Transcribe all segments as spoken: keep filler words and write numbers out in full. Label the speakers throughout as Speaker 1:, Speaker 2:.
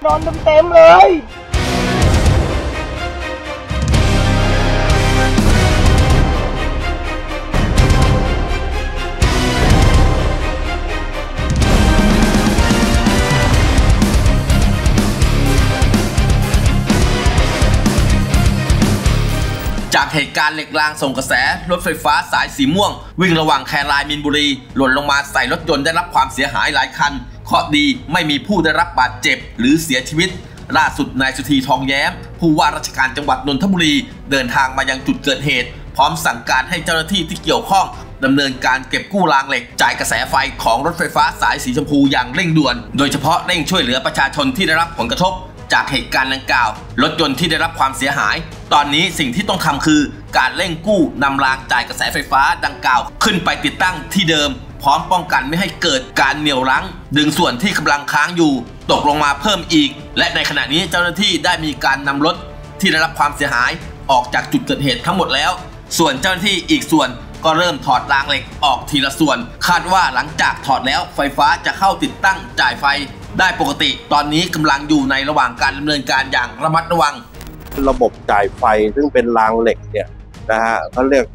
Speaker 1: นอนเต็มๆเลย
Speaker 2: จากเหตุการณ์เหล็กรางส่งกระแสรถไฟฟ้าสายสีม่วงวิ่งระหว่างแครายมีนบุรีหล่นลงมาใส่รถยนต์ได้รับความเสียหายหลายคันเคราะห์ดีไม่มีผู้ได้รับบาดเจ็บหรือเสียชีวิตล่าสุดนายสุธีทองแย้มผู้ว่าราชการจังหวัดนนทบุรีเดินทางมายังจุดเกิดเหตุพร้อมสั่งการให้เจ้าหน้าที่ที่เกี่ยวข้องดำเนินการเก็บกู้รางเหล็กจ่ายกระแสไฟของรถไฟฟ้าสายสีชมพูอย่างเร่งด่วนโดยเฉพาะเร่งช่วยเหลือประชาชนที่ได้รับผลกระทบจากเหตุการณ์ดังกล่าวรถยนต์ที่ได้รับความเสียหายตอนนี้สิ่งที่ต้องทำคือการเร่งกู้นำรางจ่ายกระแสไฟฟ้าดังกล่าวขึ้นไปติดตั้งที่เดิมพร้อมป้องกันไม่ให้เกิดการเหนี่ยวรั้งดึงส่วนที่กำลังค้างอยู่ตกลงมาเพิ่มอีกและในขณะนี้เจ้าหน้าที่ได้มีการนำรถที่ได้รับความเสียหายออกจากจุดเกิดเหตุทั้งหมดแล้วส่วนเจ้าหน้าที่อีกส่วนก็เริ่มถอดรางเหล็กออกทีละส่วนคาดว่าหลังจากถอดแล้วไฟฟ้าจะเข้าติดตั้งจ่ายไฟได้ปกติตอนนี้กำลังอยู่ในระหว่างการดำเนินการอย่างระมัดระวัง
Speaker 3: ระบบจ่ายไฟซึ่งเป็นรางเหล็กเนี่ยนะฮะเขาเรียก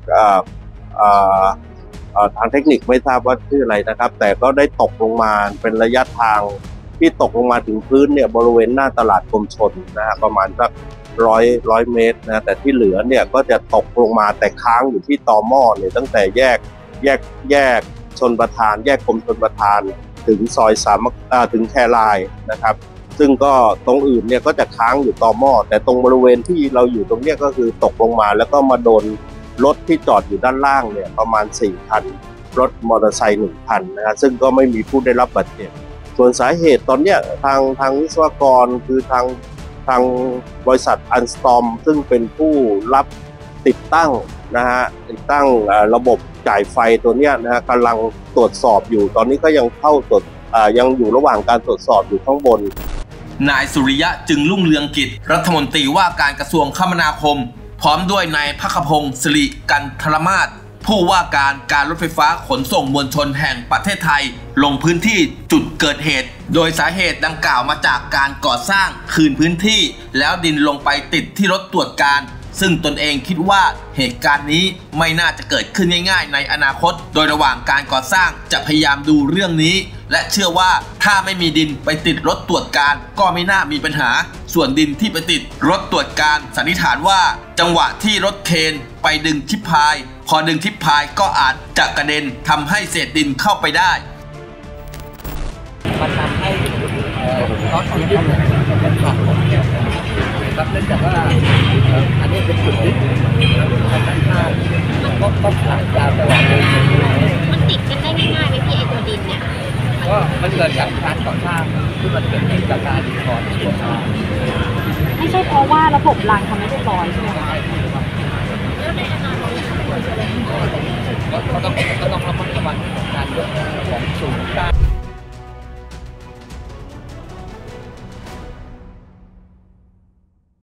Speaker 3: ทางเทคนิคไม่ทราบว่าชื่ออะไรนะครับแต่ก็ได้ตกลงมาเป็นระยะทางที่ตกลงมาถึงพื้นเนี่ยบริเวณหน้าตลาดกรมชลนะฮะประมาณสักร้อยร้อยเมตรนะแต่ที่เหลือเนี่ยก็จะตกลงมาแต่ค้างอยู่ที่ตอหม้อเนี่ยตั้งแต่แยกแยกแยกชลประทานแยกกรมชลประทานถึงซอยสามถึงแครายนะครับซึ่งก็ตรงอื่นเนี่ยก็จะค้างอยู่ตอหม้อแต่ตรงบริเวณที่เราอยู่ตรงเนี้ยก็คือตกลงมาแล้วก็มาโดนรถที่จอดอยู่ด้านล่างเนี่ยประมาณสี่คันรถมอเตอร์ไซค์หนึ่งคันนะครับซึ่งก็ไม่มีผู้ได้รับบาดเจ็บส่วนสาเหตุตอนเนี้ยทางทางวิศวกรคือทางทางบริษัทอันสตอมซึ่งเป็นผู้รับติดตั้งนะฮะติดตั้งระบบจ่ายไฟตัวเนี้ยนะฮะกำลังตรวจสอบอยู่ตอนนี้ก็ยังเข้าตรวจยังอยู่ระหว่างการตรวจสอบอยู่ข้างบน
Speaker 2: นายสุริยะจึงรุ่งเรืองกิจรัฐมนตรีว่าการกระทรวงคมนาคมพร้อมด้วยนายภัคพงศ์สิริกันทรมาศผู้ว่าการการรถไฟฟ้าขนส่งมวลชนแห่งประเทศไทยลงพื้นที่จุดเกิดเหตุโดยสาเหตุดังกล่าวมาจากการก่อสร้างคืนพื้นที่แล้วดินลงไปติดที่รถตรวจการซึ่งตนเองคิดว่าเหตุการณ์นี้ไม่น่าจะเกิดขึ้นง่ายๆในอนาคตโดยระหว่างการก่อสร้างจะพยายามดูเรื่องนี้และเชื่อว่าถ้าไม่มีดินไปติดรถตรวจการก็ไม่น่ามีปัญหาส่วนดินที่ไปติดรถตรวจการสันนิษฐานว่าจังหวะที่รถเคนไปดึงทิพพายพอดึงทิพพายก็อาจจะกระเด็นทำให้เศษดินเข้าไปได้
Speaker 4: มันทำให้รถที่ดิ้นเป็นขาดครับเนื่องจากว่าอันนี้เป็นจุดยึดทางด้านข้างก็ต้องขาดยาวตลอดเลย
Speaker 5: มันติดกันได้ง่ายๆไหมพี่ไอตัวดินเนี่ย
Speaker 4: ก็มันเกิดจากการก่อสร้างที่มันเกิดขึ้นจากการก่อสร้าง
Speaker 5: ไม่ใช่เพราะว่าระบบรางทำไม่เรียบร้อยใช่ไหมคะ
Speaker 4: ก็ต้อง